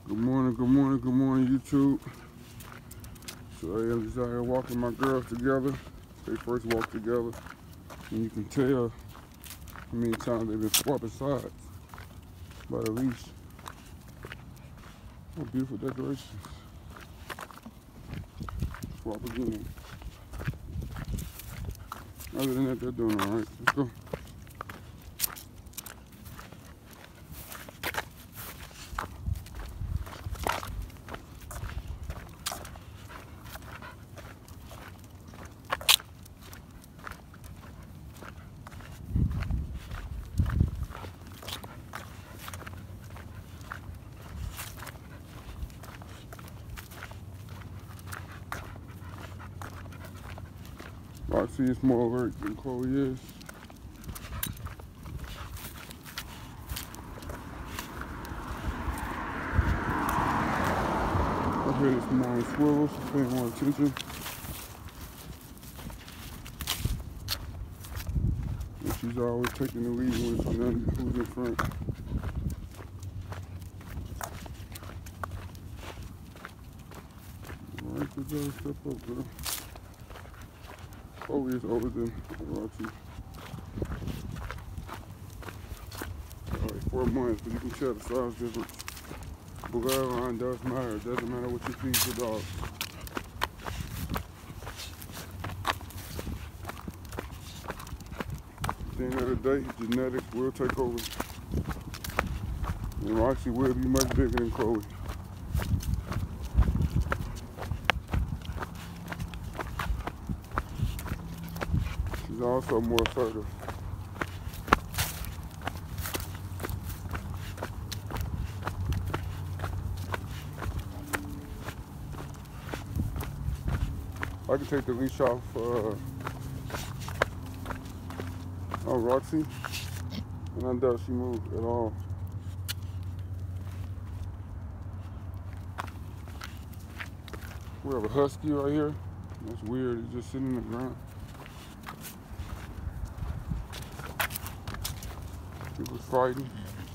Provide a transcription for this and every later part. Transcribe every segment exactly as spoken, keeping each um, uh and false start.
Good morning, good morning, good morning, YouTube. So I am just out here walking my girls together. They first walked together. And you can tell how many times they've been swapping sides by the leash. Oh, beautiful decorations. Swap again. Other than that, they're doing all right. Let's go. Roxy is more alert than Chloe is. I hear this morning swivels, paying more attention. And she's always taking the lead when it's none who's in front. Alright, good job, step up, girl. Chloe is older than Roxy. Alright, four months, but you can tell the size difference. Bloodline does matter. It doesn't matter what you feed your dog. At the end of the day, genetics will take over. And Roxy will be much bigger than Chloe. She's also more assertive. I can take the leash off uh, on Roxy, and I doubt she moved at all. We have a husky right here. That's weird. He's just sitting in the ground. He was fighting.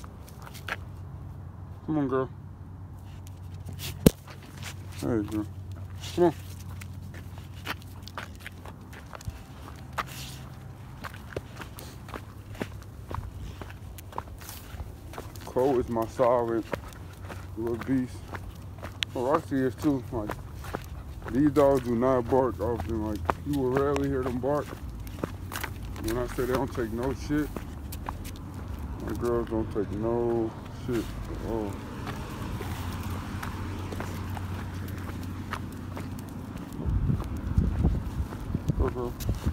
Come on, girl. Hey, girl. Come on. Cole is my solid little beast. Well, Roxy is too. Like, these dogs do not bark often. Like, you will rarely hear them bark. When I say they don't take no shit, my girls don't take no shit at all. Go, girl.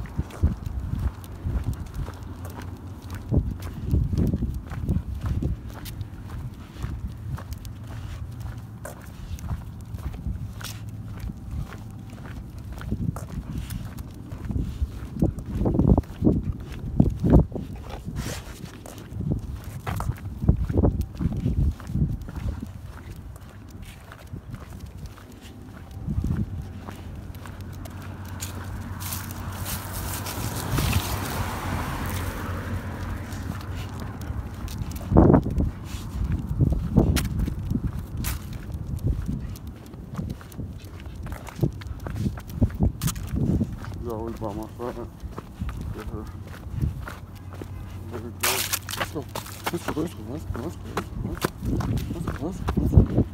She's always by my side. Get her. Let her go. Let's go. Let's go. Let's go. Let's go. Let's go. Let's go. Let's go. Let's go.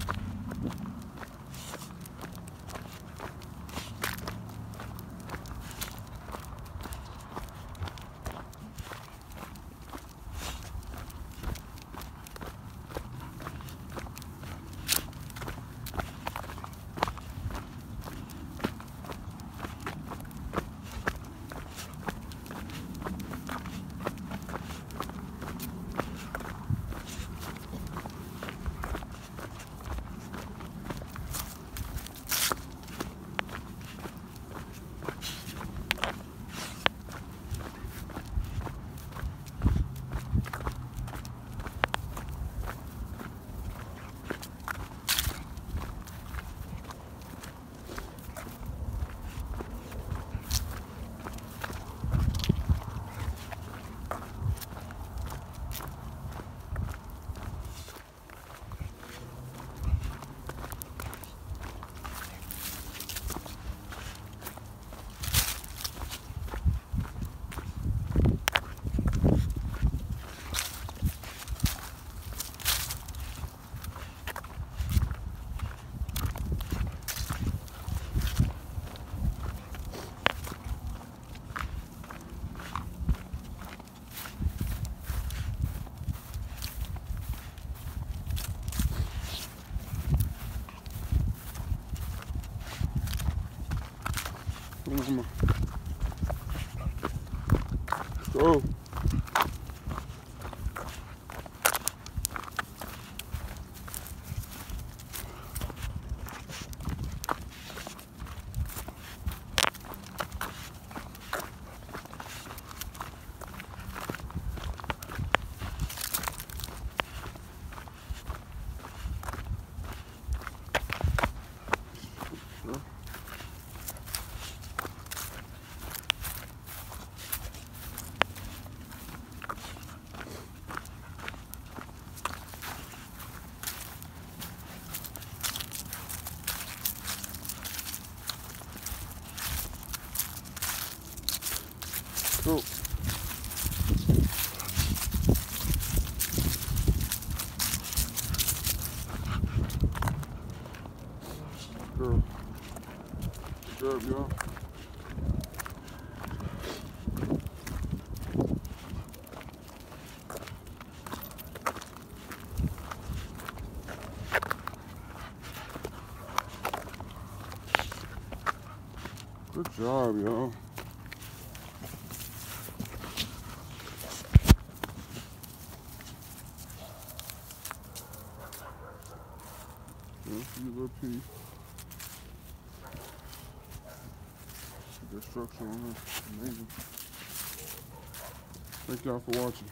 Come on. Let's go. Cool. Girl. Good job, y'all. Good job, y'all. You little piece. Good structure on there. Amazing. Thank y'all for watching.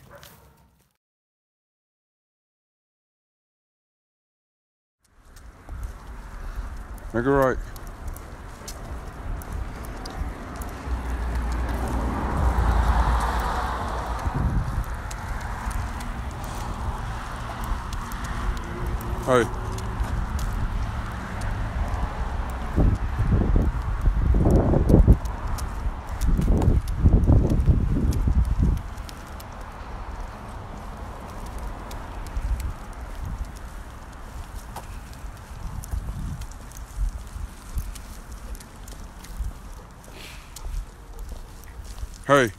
Make it right. Hey. Hey.